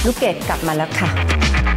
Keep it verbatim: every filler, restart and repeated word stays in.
ลูกเกดกลับมาแล้วค่ะ